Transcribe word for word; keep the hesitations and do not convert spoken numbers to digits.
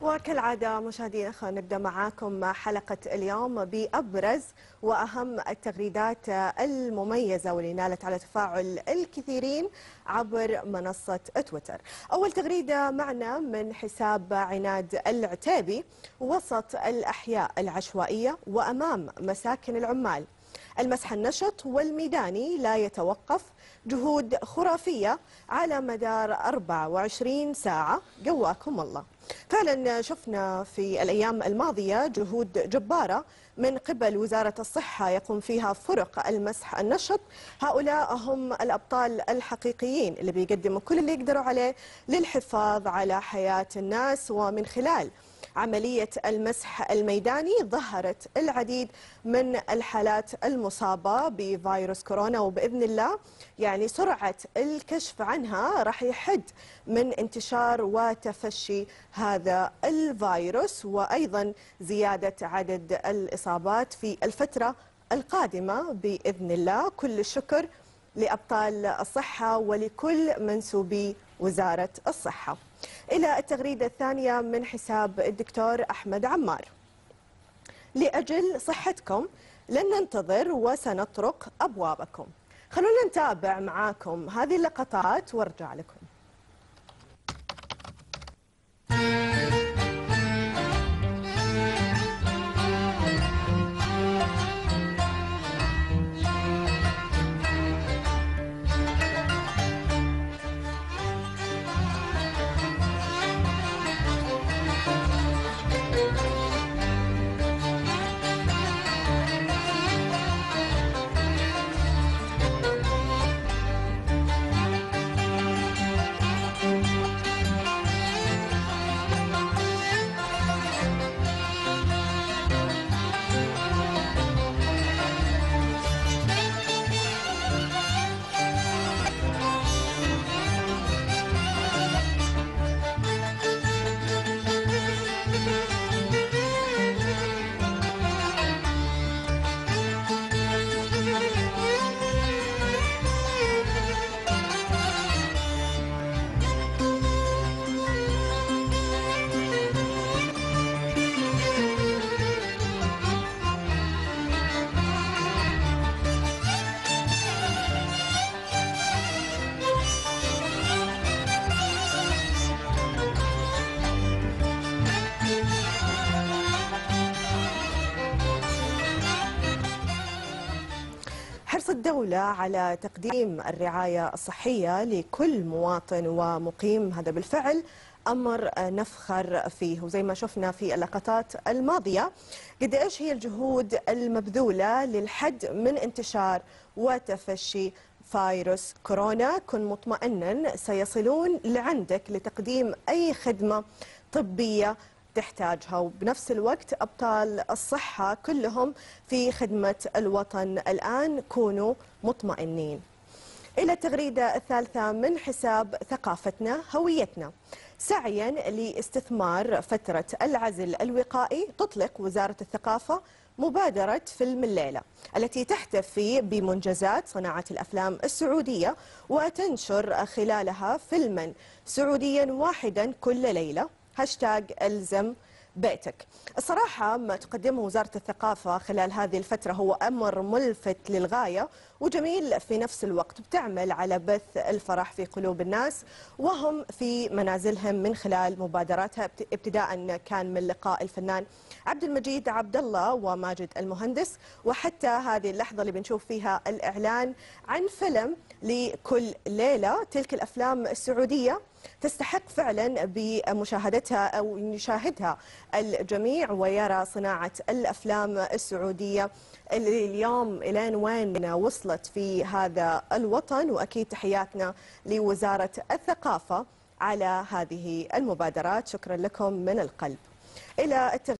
وكالعادة مشاهدينا خلينا نبدأ معاكم حلقة اليوم بأبرز وأهم التغريدات المميزة واللي نالت على تفاعل الكثيرين عبر منصة تويتر. أول تغريدة معنا من حساب عناد العتيبي: وسط الأحياء العشوائية وأمام مساكن العمال، المسح النشط والميداني لا يتوقف، جهود خرافية على مدار أربع وعشرين ساعة، قواكم الله. فعلا شفنا في الأيام الماضية جهود جبارة من قبل وزارة الصحة يقوم فيها فرق المسح النشط. هؤلاء هم الأبطال الحقيقيين اللي بيقدموا كل اللي يقدروا عليه للحفاظ على حياة الناس، ومن خلال عملية المسح الميداني ظهرت العديد من الحالات المصابة بفيروس كورونا، وبإذن الله يعني سرعة الكشف عنها راح يحد من انتشار وتفشي هذا الفيروس، وأيضا زيادة عدد الإصابات في الفترة القادمة بإذن الله. كل الشكر لأبطال الصحة ولكل منسوبي وزارة الصحة. إلى التغريدة الثانية من حساب الدكتور أحمد عمار: لأجل صحتكم لن ننتظر وسنطرق أبوابكم. خلونا نتابع معاكم هذه اللقطات وارجع لكم. حرص الدولة على تقديم الرعاية الصحية لكل مواطن ومقيم هذا بالفعل أمر نفخر فيه، وزي ما شفنا في اللقطات الماضية قد إيش هي الجهود المبذولة للحد من انتشار وتفشي فيروس كورونا. كن مطمئنا سيصلون لعندك لتقديم أي خدمة طبية تحتاجها، وبنفس الوقت أبطال الصحة كلهم في خدمة الوطن الآن، كونوا مطمئنين. إلى التغريدة الثالثة من حساب ثقافتنا هويتنا: سعيا لاستثمار فترة العزل الوقائي تطلق وزارة الثقافة مبادرة فيلم الليلة التي تحتفي بمنجزات صناعة الأفلام السعودية وتنشر خلالها فيلما سعوديا واحدا كل ليلة، هاشتاغ ألزم بيتك. الصراحة ما تقدمه وزارة الثقافة خلال هذه الفترة هو أمر ملفت للغاية وجميل في نفس الوقت، بتعمل على بث الفرح في قلوب الناس وهم في منازلهم من خلال مبادراتها، ابتداء كان من لقاء الفنان عبد المجيد عبد الله وماجد المهندس، وحتى هذه اللحظة اللي بنشوف فيها الإعلان عن فيلم لكل ليلة. تلك الأفلام السعودية تستحق فعلا بمشاهدتها أو يشاهدها الجميع ويرى صناعة الأفلام السعودية اللي اليوم إلين وين وصلت في هذا الوطن، وأكيد تحياتنا لوزارة الثقافة على هذه المبادرات. شكرا لكم من القلب. إلى